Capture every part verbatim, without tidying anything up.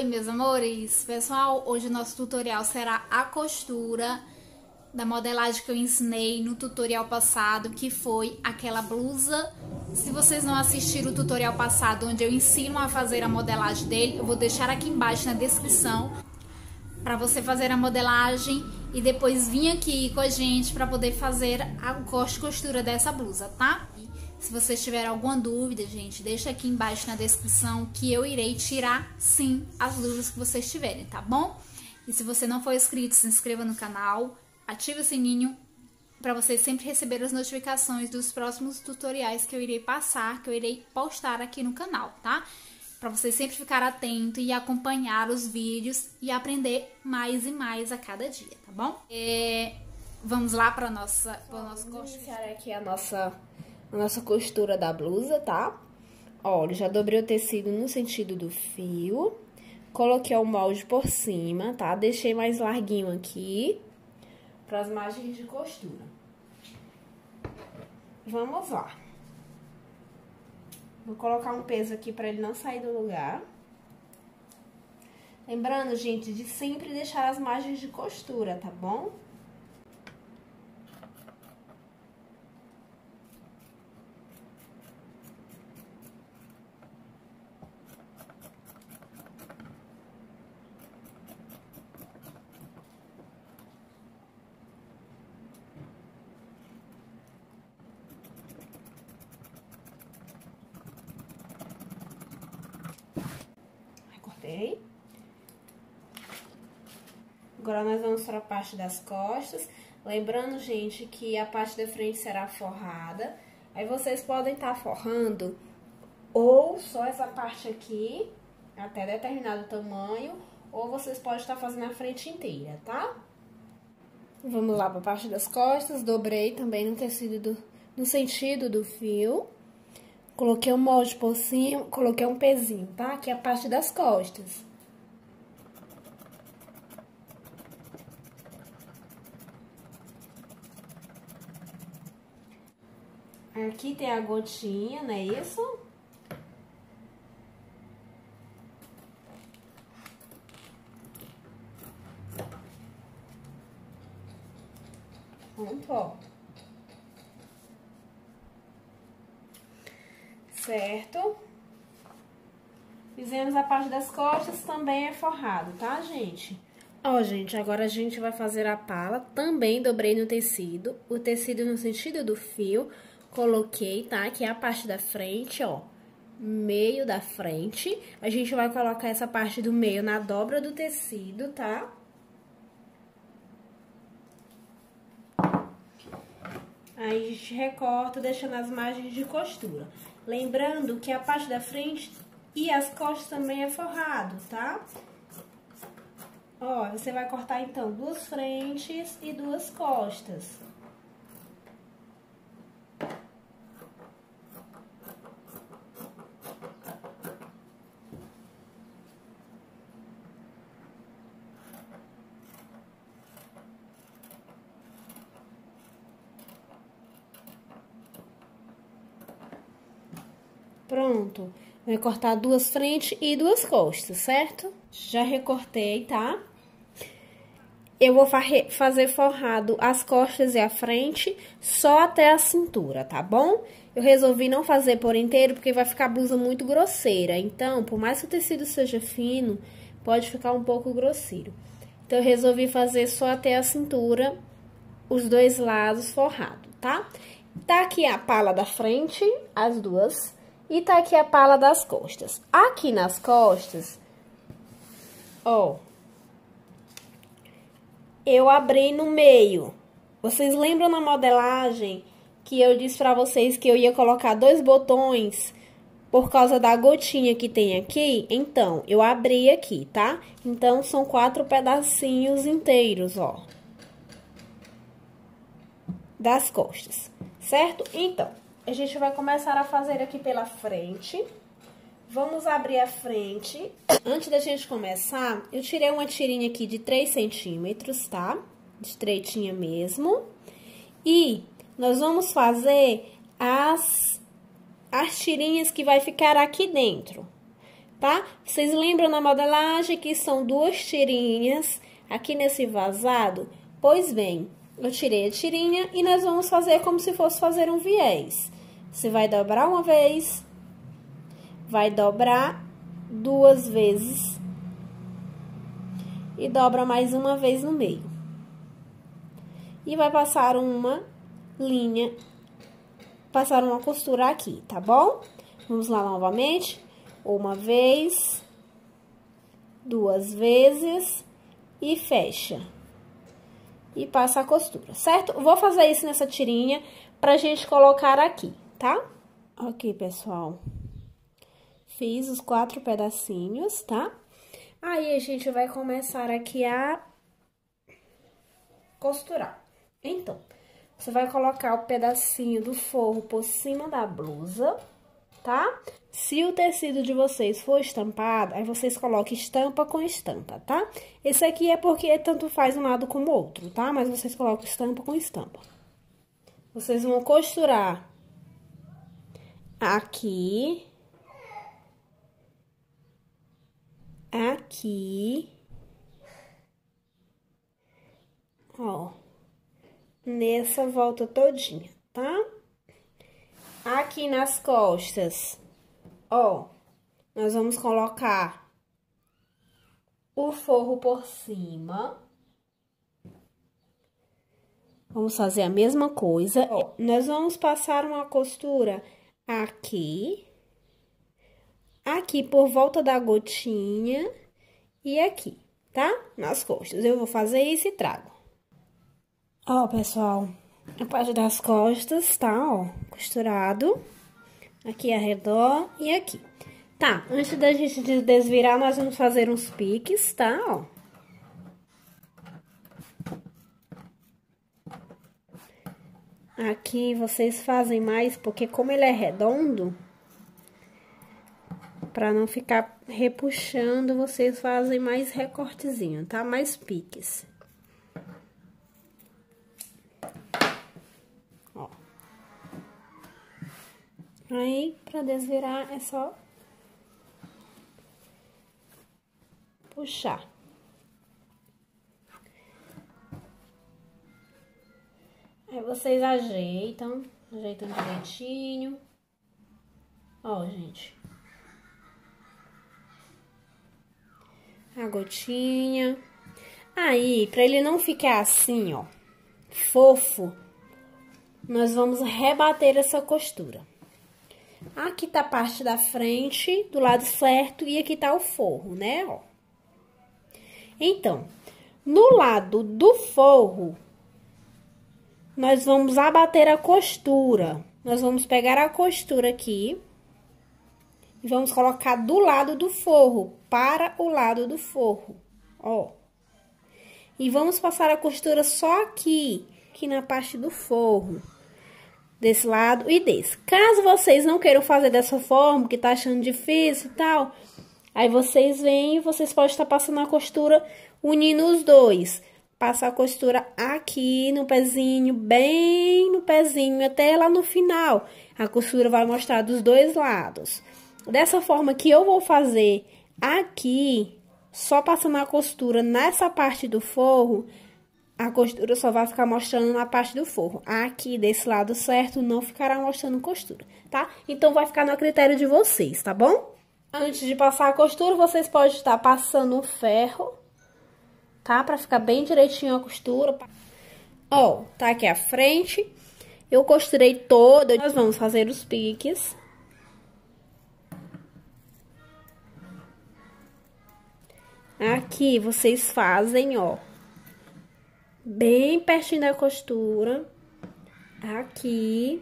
Oi, meus amores! Pessoal, hoje o nosso tutorial será a costura da modelagem que eu ensinei no tutorial passado, que foi aquela blusa. Se vocês não assistiram o tutorial passado, onde eu ensino a fazer a modelagem dele, eu vou deixar aqui embaixo na descrição para você fazer a modelagem e depois vir aqui com a gente para poder fazer a corte e costura dessa blusa, tá? Se vocês tiverem alguma dúvida, gente, deixa aqui embaixo na descrição que eu irei tirar, sim, as dúvidas que vocês tiverem, tá bom? E se você não for inscrito, se inscreva no canal, ative o sininho para vocês sempre receberem as notificações dos próximos tutoriais que eu irei passar, que eu irei postar aqui no canal, tá? Para vocês sempre ficar atento e acompanhar os vídeos e aprender mais e mais a cada dia, tá bom? É, vamos lá para nossa, para nosso Vamos iniciar aqui a nossa a nossa costura da blusa, tá? Olha, já dobrei o tecido no sentido do fio, coloquei o molde por cima, tá? Deixei mais larguinho aqui para as margens de costura. Vamos lá. Vou colocar um peso aqui para ele não sair do lugar. Lembrando, gente, de sempre deixar as margens de costura, tá bom? Agora, nós vamos para a parte das costas. Lembrando, gente, que a parte da frente será forrada. Aí, vocês podem estar forrando ou só essa parte aqui, até determinado tamanho, ou vocês podem estar fazendo a frente inteira, tá? Vamos lá para a parte das costas. Dobrei também no tecido, do, no sentido do fio. Coloquei um molde por cima, coloquei um pezinho, tá? Aqui é a parte das costas. Aqui tem a gotinha, não é isso? Pronto, ó. Certo? Fizemos a parte das costas, também é forrado, tá, gente? Ó, gente, agora a gente vai fazer a pala. Também dobrei no tecido, o tecido no sentido do fio. Coloquei, tá? Aqui é a parte da frente, ó. Meio da frente. A gente vai colocar essa parte do meio na dobra do tecido, tá? Aí, a gente recorta, deixando as margens de costura. Lembrando que a parte da frente e as costas também é forrado, tá? Ó, você vai cortar, então, duas frentes e duas costas. Pronto, vai cortar duas frentes e duas costas, certo? Já recortei, tá? Eu vou fazer forrado as costas e a frente só até a cintura, tá bom? Eu resolvi não fazer por inteiro porque vai ficar a blusa muito grosseira. Então, por mais que o tecido seja fino, pode ficar um pouco grosseiro. Então, eu resolvi fazer só até a cintura, os dois lados forrado, tá? Tá aqui a pala da frente, as duas. E tá aqui a pala das costas. Aqui nas costas, ó, eu abri no meio. Vocês lembram na modelagem que eu disse pra vocês que eu ia colocar dois botões por causa da gotinha que tem aqui? Então, eu abri aqui, tá? Então, são quatro pedacinhos inteiros, ó, das costas, certo? Então, a gente vai começar a fazer aqui pela frente. Vamos abrir a frente. Antes da gente começar, eu tirei uma tirinha aqui de três centímetros, tá? Estreitinha mesmo. E nós vamos fazer as, as tirinhas que vai ficar aqui dentro. tá? Vocês lembram na modelagem que são duas tirinhas aqui nesse vazado? Pois bem, eu tirei a tirinha e nós vamos fazer como se fosse fazer um viés. Você vai dobrar uma vez, vai dobrar duas vezes e dobra mais uma vez no meio. E vai passar uma linha, passar uma costura aqui, tá bom? Vamos lá novamente. Uma vez, duas vezes e fecha. E passa a costura, certo? Vou fazer isso nessa tirinha pra gente colocar aqui, tá? Ok, pessoal. Fiz os quatro pedacinhos, tá? Aí, a gente vai começar aqui a costurar. Então, você vai colocar o pedacinho do forro por cima da blusa, tá? Se o tecido de vocês for estampado, aí vocês coloquem estampa com estampa, tá? Esse aqui é porque tanto faz um lado como o outro, tá? Mas vocês colocam estampa com estampa. Vocês vão costurar aqui, aqui, ó, nessa volta todinha, tá? Aqui nas costas, ó, nós vamos colocar o forro por cima. Vamos fazer a mesma coisa. Ó, nós vamos passar uma costura aqui, aqui por volta da gotinha e aqui, tá? Nas costas. Eu vou fazer isso e trago. Ó, pessoal, a parte das costas, tá, ó, costurado. Aqui ao redor e aqui. Tá, antes da gente desvirar, nós vamos fazer uns piques, tá, ó. Aqui vocês fazem mais, porque como ele é redondo, pra não ficar repuxando, vocês fazem mais recortezinho, tá? Mais piques. Ó. Aí, pra desvirar, é só puxar. Aí, vocês ajeitam, ajeitam direitinho. Ó, gente. A gotinha. Aí, pra ele não ficar assim, ó, fofo, nós vamos rebater essa costura. Aqui tá a parte da frente, do lado certo, e aqui tá o forro, né, ó. Então, no lado do forro, nós vamos abater a costura. Nós vamos pegar a costura aqui e vamos colocar do lado do forro, para o lado do forro, ó. E vamos passar a costura só aqui, aqui na parte do forro. Desse lado e desse. Caso vocês não queiram fazer dessa forma, que tá achando difícil e tal, aí vocês vêm e vocês podem estar passando a costura unindo os dois. Passa a costura aqui no pezinho, bem no pezinho, até lá no final. A costura vai mostrar dos dois lados. Dessa forma que eu vou fazer aqui, só passando a costura nessa parte do forro, a costura só vai ficar mostrando na parte do forro. Aqui, desse lado certo, não ficará mostrando costura, tá? Então, vai ficar no critério de vocês, tá bom? Antes de passar a costura, vocês podem estar passando um ferro, tá? Pra ficar bem direitinho a costura. Ó, tá aqui a frente. Eu costurei toda. Nós vamos fazer os piques. Aqui, vocês fazem, ó, bem pertinho da costura, aqui.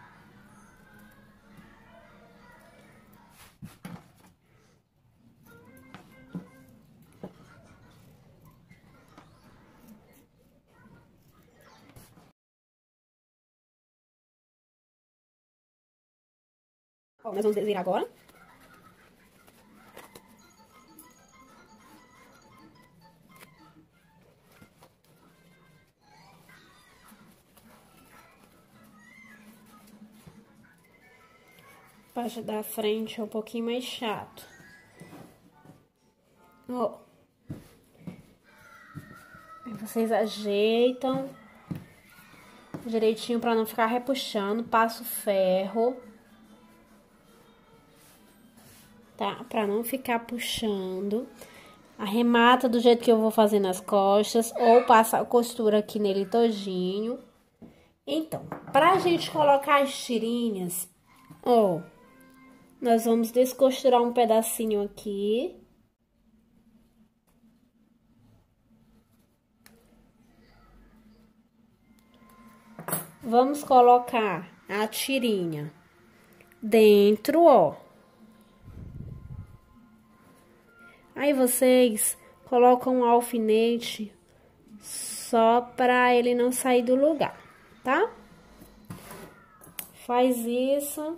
Ó, nós vamos desvirar agora. Parte da frente é um pouquinho mais chato. Ó. Aí vocês ajeitam direitinho pra não ficar repuxando. Passa o ferro. Tá? Pra não ficar puxando. Arremata do jeito que eu vou fazer nas costas. Ou passa a costura aqui nele todinho. Então, pra gente colocar as tirinhas, ó, nós vamos descosturar um pedacinho aqui. Vamos colocar a tirinha dentro, ó. Aí vocês colocam um alfinete só pra ele não sair do lugar, tá? Faz isso.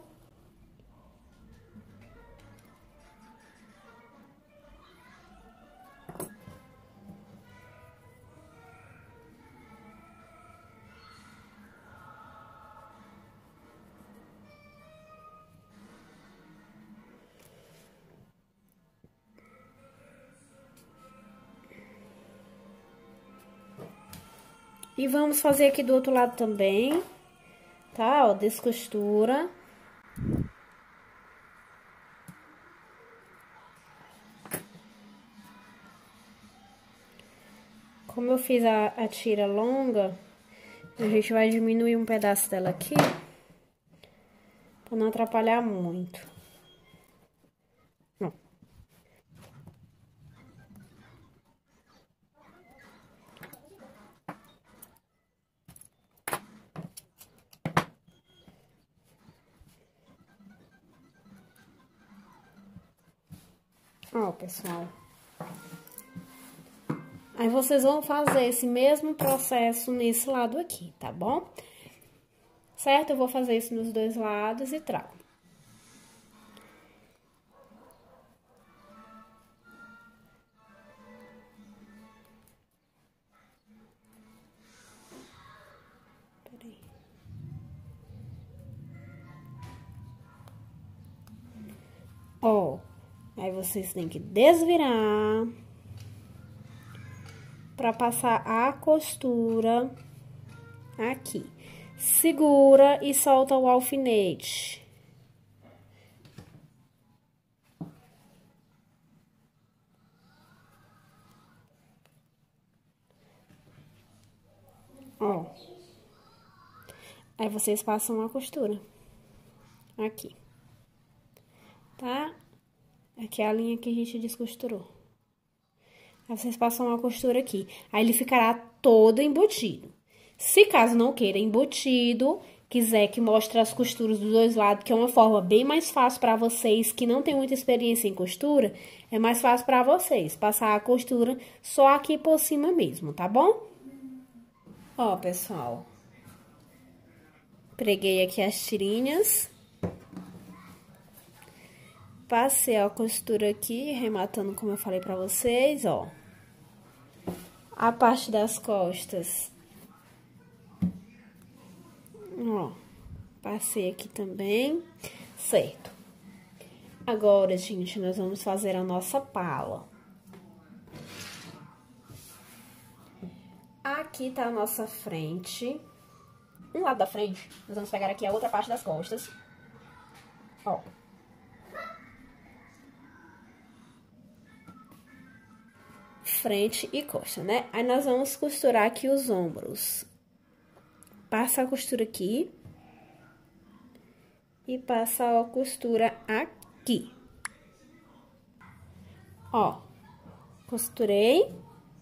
E vamos fazer aqui do outro lado também, tá? Ó, descostura. Como eu fiz a, a tira longa, a gente vai diminuir um pedaço dela aqui, pra não atrapalhar muito. Ó. Ó, pessoal. Aí vocês vão fazer esse mesmo processo nesse lado aqui, tá bom? Certo? Eu vou fazer isso nos dois lados e trago. Peraí. Ó, aí vocês têm que desvirar para passar a costura aqui. Segura e solta o alfinete. Ó. Aí vocês passam a costura aqui. Tá? Aqui é a linha que a gente descosturou. Aí vocês passam uma costura aqui. Aí ele ficará todo embutido. Se caso não queira embutido, quiser que mostre as costuras dos dois lados, que é uma forma bem mais fácil para vocês que não tem muita experiência em costura, é mais fácil para vocês passar a costura só aqui por cima mesmo, tá bom? Ó, pessoal. Preguei aqui as tirinhas. Passei a costura aqui, rematando como eu falei pra vocês, ó. A parte das costas. Ó, passei aqui também, certo. Agora, gente, nós vamos fazer a nossa pala. Aqui tá a nossa frente. Um lado da frente, nós vamos pegar aqui a outra parte das costas. Ó. Frente e costa, né? Aí, nós vamos costurar aqui os ombros. Passa a costura aqui. E passa a costura aqui. Ó. Costurei.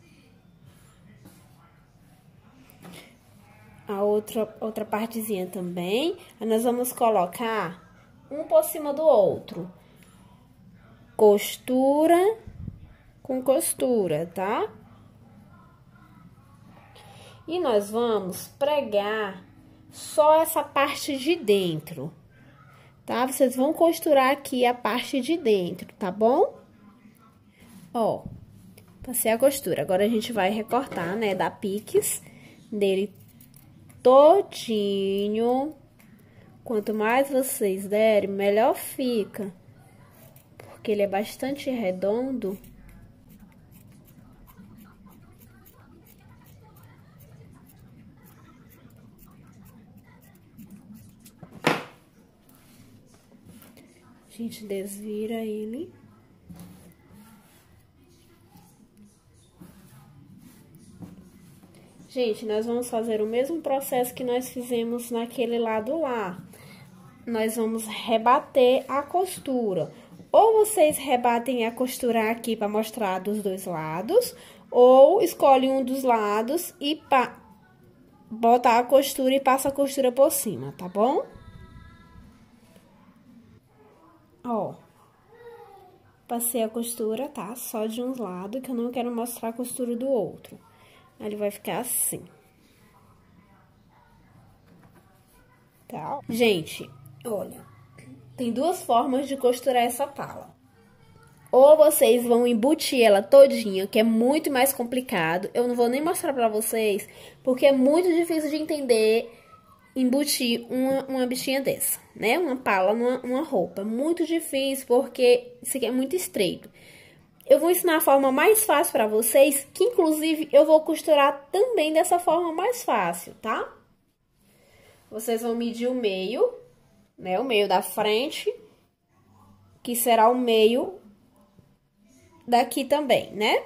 A outra, outra partezinha também. Aí, nós vamos colocar um por cima do outro. Costura com costura, tá? E nós vamos pregar só essa parte de dentro, tá? Vocês vão costurar aqui a parte de dentro, tá bom? Ó, passei a costura. Agora, a gente vai recortar, né? Dar piques dele todinho. Quanto mais vocês derem, melhor fica. Porque ele é bastante redondo. gente desvira ele. Gente, nós vamos fazer o mesmo processo que nós fizemos naquele lado lá. Nós vamos rebater a costura. Ou vocês rebatem a costura aqui para mostrar dos dois lados, ou escolhe um dos lados e pa... bota a costura e passa a costura por cima, tá bom? Ó, passei a costura, tá? Só de um lado, que eu não quero mostrar a costura do outro. Aí ele vai ficar assim. Tá? Gente, olha, tem duas formas de costurar essa pala. Ou vocês vão embutir ela todinha, que é muito mais complicado. Eu não vou nem mostrar pra vocês, porque é muito difícil de entender embutir uma, uma bichinha dessa, né? Uma pala numa uma roupa. Muito difícil, porque isso aqui é muito estreito. Eu vou ensinar a forma mais fácil pra vocês, que inclusive eu vou costurar também dessa forma mais fácil, tá? Vocês vão medir o meio, né? O meio da frente, que será o meio daqui também, né?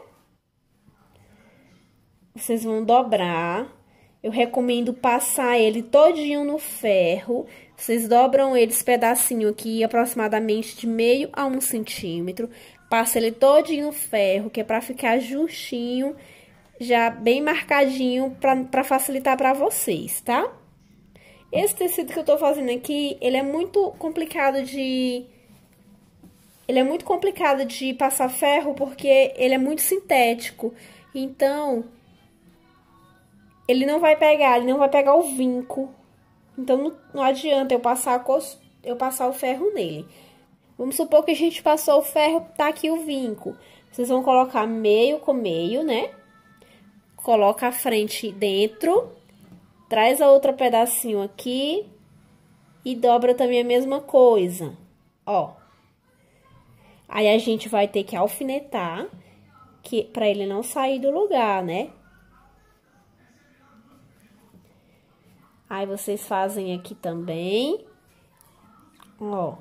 Vocês vão dobrar. Eu recomendo passar ele todinho no ferro. Vocês dobram eles pedacinho aqui, aproximadamente de meio a um centímetro. Passa ele todinho no ferro, que é pra ficar justinho, já bem marcadinho, pra, pra facilitar pra vocês, tá? Esse tecido que eu tô fazendo aqui, ele é muito complicado de... Ele é muito complicado de passar ferro, porque ele é muito sintético. Então, ele não vai pegar, ele não vai pegar o vinco. Então, não, não adianta eu passar, a cos... eu passar o ferro nele. Vamos supor que a gente passou o ferro, tá aqui o vinco. Vocês vão colocar meio com meio, né? Coloca a frente dentro, traz a outra pedacinho aqui e dobra também a mesma coisa, ó. Aí a gente vai ter que alfinetar, que pra ele não sair do lugar, né? Aí vocês fazem aqui também, ó.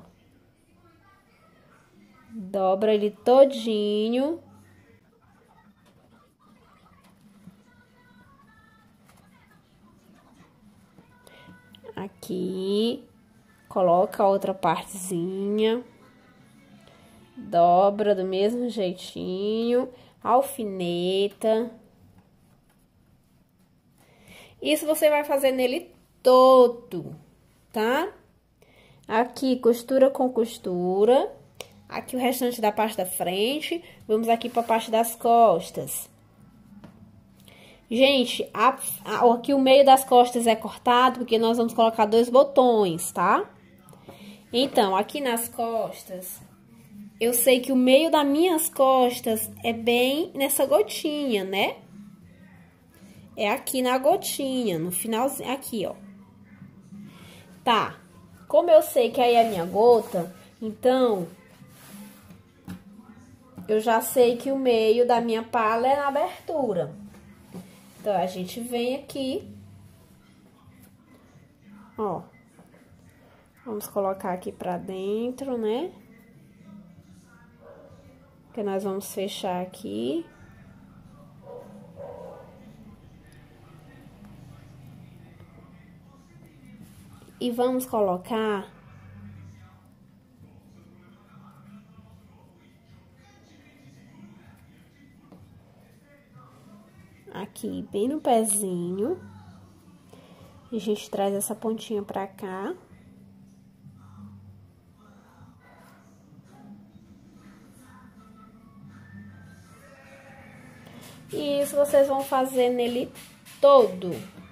Dobra ele todinho. Aqui, coloca a outra partezinha. Dobra do mesmo jeitinho, alfineta. Isso você vai fazer nele todo, tá? Aqui, costura com costura. Aqui o restante da parte da frente. Vamos aqui para a parte das costas. Gente, a, a, aqui o meio das costas é cortado, porque nós vamos colocar dois botões, tá? Então, aqui nas costas, eu sei que o meio das minhas costas é bem nessa gotinha, né? É aqui na gotinha, no finalzinho, aqui, ó. Tá, como eu sei que aí é a minha gota, então... eu já sei que o meio da minha pala é na abertura. Então, a gente vem aqui, ó. Vamos colocar aqui pra dentro, né? Que nós vamos fechar aqui. E vamos colocar... aqui, bem no pezinho. A gente traz essa pontinha pra cá. E isso vocês vão fazer nele todo.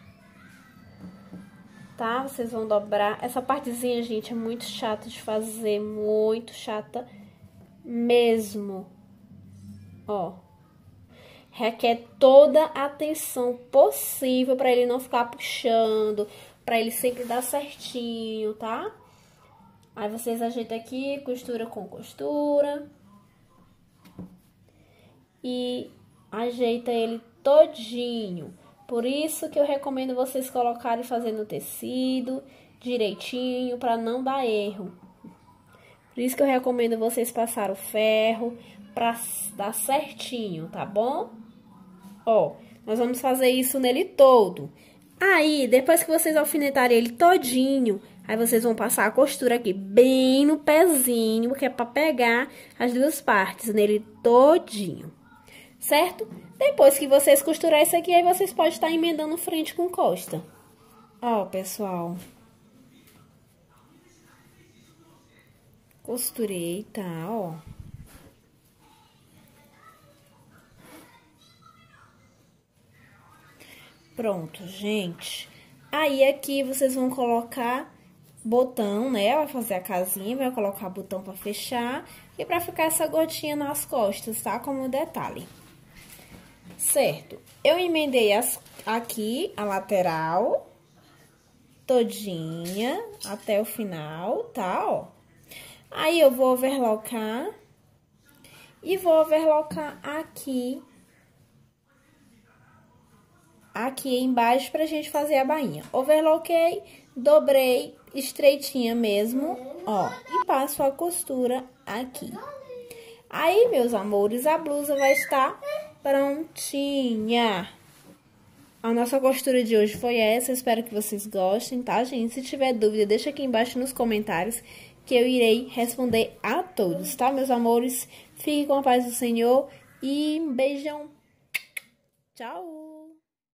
Tá? Vocês vão dobrar. Essa partezinha, gente, é muito chata de fazer. Muito chata mesmo. Ó. Requer toda a atenção possível para ele não ficar puxando, para ele sempre dar certinho, tá? Aí vocês ajeitam aqui, costura com costura. E ajeita ele todinho. Por isso que eu recomendo vocês colocarem e fazer no tecido direitinho, para não dar erro. Por isso que eu recomendo vocês passar o ferro pra dar certinho, tá bom? Ó, nós vamos fazer isso nele todo. Aí, depois que vocês alfinetarem ele todinho, aí vocês vão passar a costura aqui bem no pezinho, que é pra pegar as duas partes nele todinho, certo? Depois que vocês costurarem isso aqui, aí vocês podem estar emendando frente com costa. Ó, pessoal. Costurei, tá, ó. Pronto, gente. Aí, aqui, vocês vão colocar botão, né? Vai fazer a casinha, vai colocar botão pra fechar e pra ficar essa gotinha nas costas, tá? Como detalhe. Certo. Eu emendei as, aqui a lateral todinha até o final, tá? Ó. Aí, eu vou overlocar e vou overlocar aqui aqui embaixo pra gente fazer a bainha. Overloquei, dobrei, estreitinha mesmo, ó, e passo a costura aqui. Aí, meus amores, a blusa vai estar prontinha. A nossa costura de hoje foi essa, espero que vocês gostem, tá, gente? Se tiver dúvida, deixa aqui embaixo nos comentários que eu irei responder a todos, tá, meus amores? Fiquem com a paz do Senhor e um beijão. Tchau!